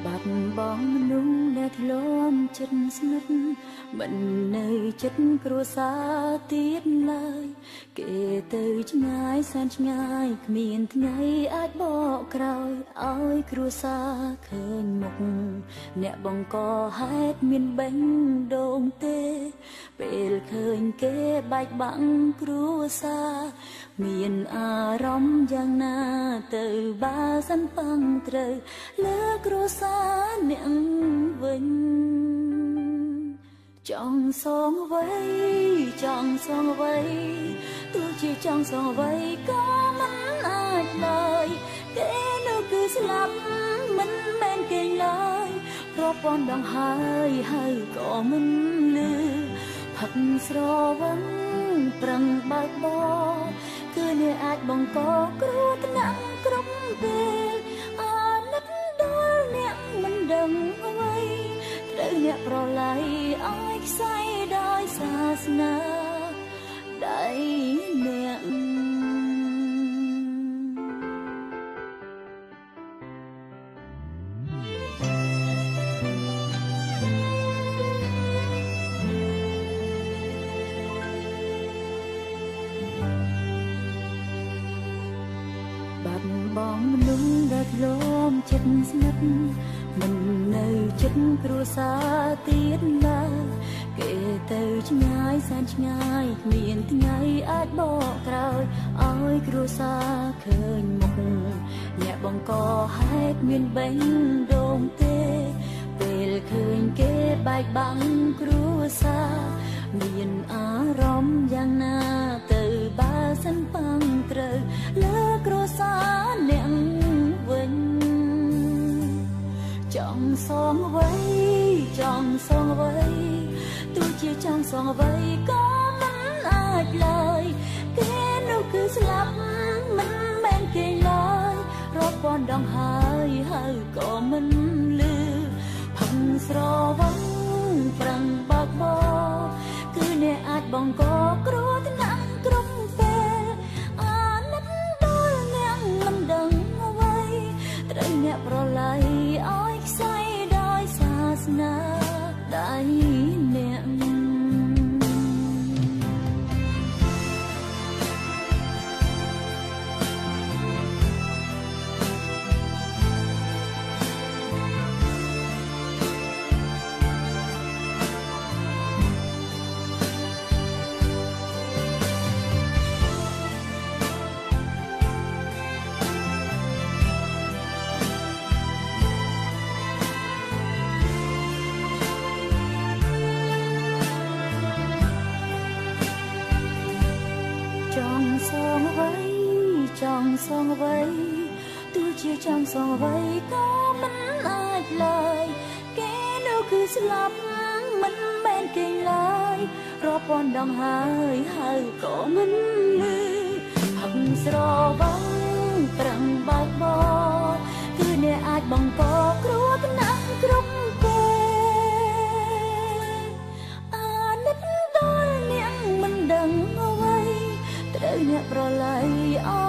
បាត់បង់មនុស្សដែលធ្លាប់ចិត្តស្និទ្ធមិននៅចិត្តគ្រួសារទៀតឡើយគេទៅឆ្ងាយសែនឆ្ងាយគ្មានថ្ងៃអាចបកក្រោយឲ្យគ្រួសារឃើញមុខអ្នកបង្កហេតុមានបេះដូងទេពេលឃើញគេបែកបាក់គ្រួសារមានអារម្មណ៍យ៉ាងណាទៅបើសិនប៉ងត្រូវលើគ្រួសារអ្នកវិញចង់សងអ្វីចង់សងអ្វីទោះជាចង់សងអ្វីក៏មិនអាចឡើយគេនៅគឺស្លាប់មិនមែនគេឡើយប្រព័ន្ធដងហើយក៏មិនលឺផឹកស្រវឹងប្រឹងបើកបរគឺអ្នកអាចបង្កគ្រោះថ្នាក់គ្រប់ពេលអាណិតដល់អ្នកមិនដឹងអ្វីត្រូវអ្នកប្រឡ័យឲ្យខ្សែដោយសាសនាដៃអ្នកបាត់បង់មនុស្សដែលធ្លាប់ចិត្តស្និទ្ធមិននៅចិត្តគ្រួសារទៀតឡើយគេទៅឆ្ងាយសែនឆ្ងាយគ្មានថ្ងៃអាចបកក្រោយឲ្យគ្រួសារឃើញមុខអ្នកបង្កហេតុមានបេះដូងទេពេលឃើញគេបែកបាក់គ្រួសារមានអារម្មណ៍យ៉ាងណាទៅបើសិនប៉ងត្រូវលើគ្រួសារអ្នកវិញចង់សងអ្វីចង់សងអ្វីទោះជាចង់សងអ្វីក៏មិនអាចឡើយគេនោះគឺស្លាប់មិនមែនគេឡើយរាប់ពាន់ដងហើយក៏មិនលឺផឹងស្រវឹងប្រឹងបើកបរគឺអ្នកអាចបង្កគ្រោះថ្នាក់គ្រប់ពេលអាណិតដល់អ្នកមិនដឹងអ្វីត្រូវអ្នកប្រឡ័យឲ្យខ្សែដោយសាសនាដៃអ្នកចង់សងអ្វីចង់សងអ្វីទោះជាចង់សងអ្វីក៏មិនអាចឡើយគេនោះគឺស្លាប់មិនមែនគេឡើយរាប់ពាន់ដងហើយក៏មិនលឺផឹកស្រវឹងប្រឹងបើកបរគឺអ្នកអាចបង្កគ្រោះថ្នាក់គ្រប់ពេលអាណិតដល់អ្នកមិនដឹងអ្វីត្រូវអ្នកប្រឡ័យ